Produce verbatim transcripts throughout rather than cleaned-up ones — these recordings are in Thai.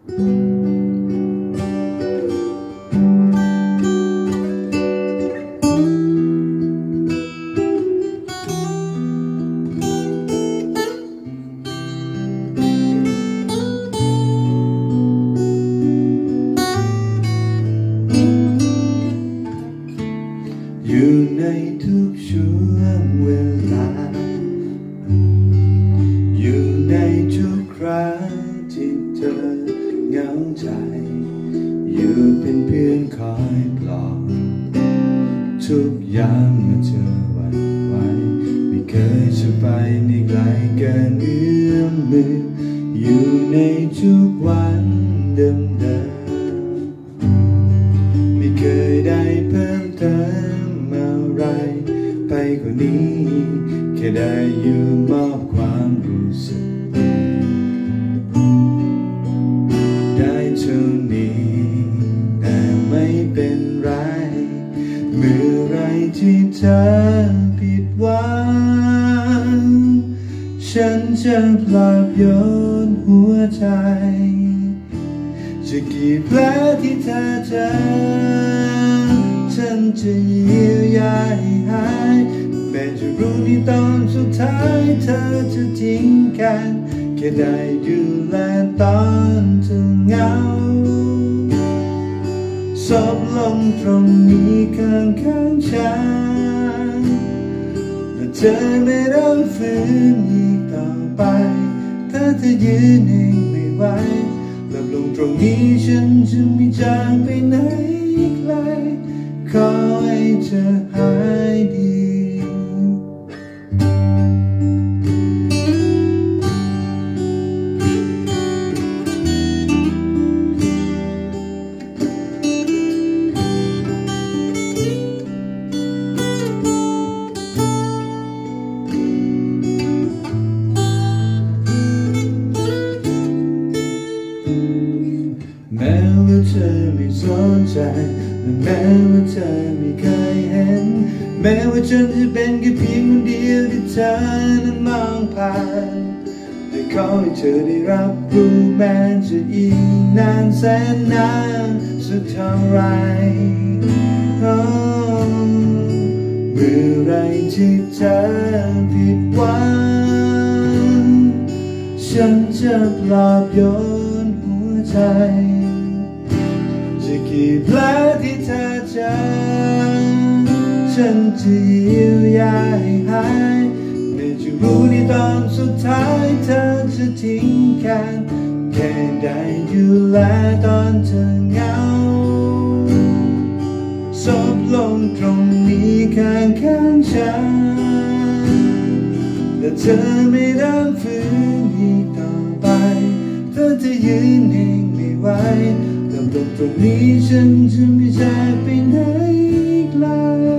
อยู่ในทุกช่วงเวลาอยู่ในทุกครั้งที่เธอเหงาใจอยู่เป็นเพื่อนคอยปลอบทุกยามเมื่อเธอหวั่นไหวไม่เคยจะไปในไกลเกินเอื้อมมืออยู่ในทุกวันเดิมเดิมไม่เคยได้เพิ่มเติมอะไรไปกว่านี้แค่ได้อยู่มอบความรู้สึกได้เท่านี้แต่ไม่เป็นไรเมื่อไรที่เธอผิดหวังฉันจะปลอบโยนหัวใจจะกี่แผลที่เธอเจอฉันจะเยียวยาให้หายแม้จะรู้ในตอนสุดท้ายเธอจะทิ้งกันแค่ได้ดูแลตอนเธอเหงาซบลงตรงนี้ข้างข้างฉันและเธอไม่ต้องฝืนอีกต่อไปถ้าเธอยืนเองไม่ไหวหลับลงตรงนี้ฉันจะไม่จากไปไหนไกลขอให้เธอหายดีแม้ว่าเธอไม่สนใจและแม้ว่าเธอไม่เคยเห็นแม้ว่าฉันจะเป็นแค่เพียงคนเดียวที่เธอนั้นมองผ่านแต่ขอให้เธอได้รับรู้แม้จะอีกนานแสนนานสักเท่าไรเมื่อไรที่เธอผิดหวังฉันจะปลอบโยนหัวใจจะกี่แผลที่เธอเจอฉันจะเยียวยาให้หายไม่จะรู้ในตอนสุดท้ายเธอจะทิ้งกันแค่ได้ดูแลตอนเธอเหงาซบลงตรงนี้ข้างข้างฉันและเธอไม่ต้องฝืนอีกต่อไปเธอจะยืนเองไม่ไหวตรงตรงนี้ฉันจะไม่จากไปไหนไกล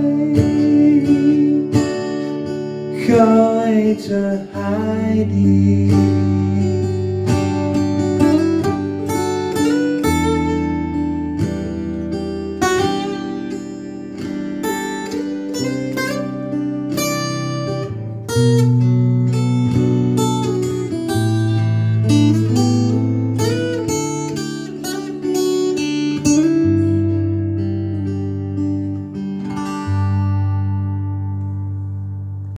ขอให้เธอหายดี